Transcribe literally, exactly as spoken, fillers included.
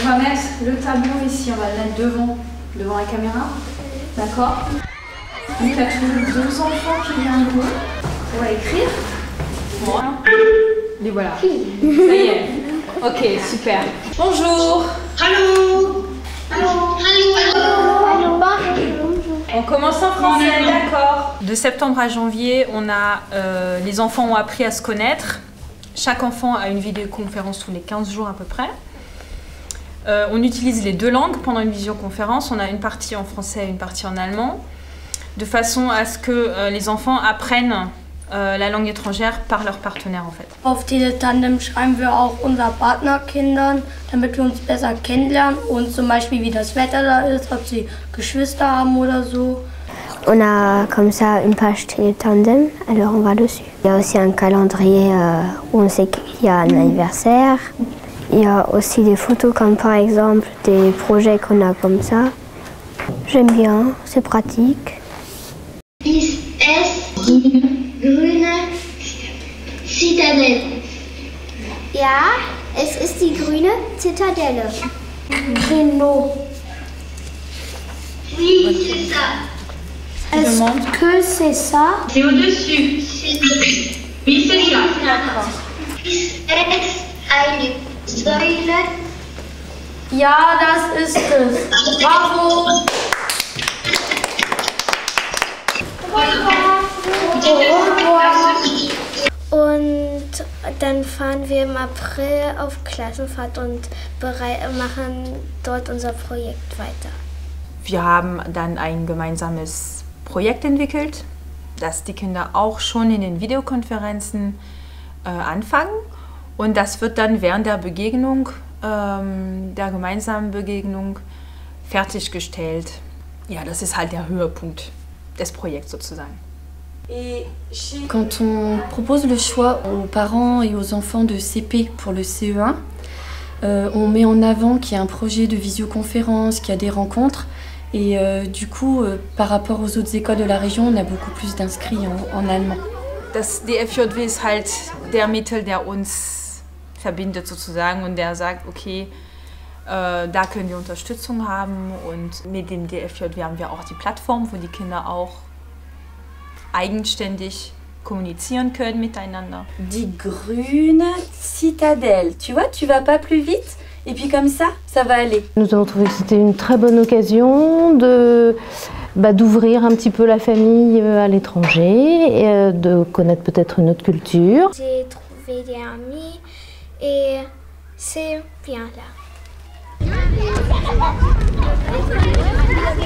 on va mettre le tableau ici, on va le mettre devant, devant la caméra. D'accord? Donc il y a tous deux enfants qui viennent jouer. On va écrire. Voilà. Et voilà. Ça y est. Ok, super. Bonjour. Allô. Allô. Allô. On commence en français, d'accord. De septembre à janvier, on a, euh, les enfants ont appris à se connaître. Chaque enfant a une vidéoconférence tous les quinze jours à peu près. Euh, on utilise les deux langues pendant une visioconférence. On a une partie en français et une partie en allemand, de façon à ce que euh, les enfants apprennent äh, la langue étrangère par leur partenaire en fait. Auf diese Tandem schreiben wir auch unser Partnerkindern, damit wir uns besser kennenlernen und zum Beispiel wie das Wetter da ist, ob sie Geschwister haben oder so. On a comme ça une page Tandem, alors on va dessus. Il y a aussi un calendrier euh, où on sait qu'il y a un anniversaire. Il y a aussi des photos comme par exemple des projets qu'on a comme ça. J'aime bien, c'est pratique. Ist es die grüne Zitadelle? Ja, es ist die grüne Zitadelle. Renault. Oui, c'est ça. Est-ce que c'est ça? C'est au-dessus. Oui, c'est ça. D'accord. Ist es eine Säule? Ja, das ist es. Bravo! Und dann fahren wir im April auf Klassenfahrt und machen dort unser Projekt weiter. Wir haben dann ein gemeinsames Projekt entwickelt, das die Kinder auch schon in den Videokonferenzen äh, anfangen. Und das wird dann während der Begegnung, ähm, der gemeinsamen Begegnung, fertiggestellt. Ja, das ist halt der Höhepunkt des Projekts sozusagen. Quand on propose le choix aux parents et aux enfants de C P pour le C E un, euh, on met en avant qu'il y a un projet de visioconférence, qu'il y a des rencontres. Et euh, du coup, euh, par rapport aux autres écoles de la région, on a beaucoup plus d'inscrits en, en allemand. Das D F J W ist halt der Mittel, der uns verbindet sozusagen und der sagt, okay, äh, da können wir Unterstützung haben und mit dem D F J W haben wir auch die Plattform, wo die Kinder auch eigenständig kommunizieren können miteinander. Die grüne Citadelle. Tu vois, tu vas pas plus vite et puis comme ça, ça va aller. Nous avons trouvé que c'était une très bonne occasion de bah, d'ouvrir un petit peu la famille à l'étranger, et de connaître peut-être une autre culture. J'ai trouvé des amis et c'est bien là.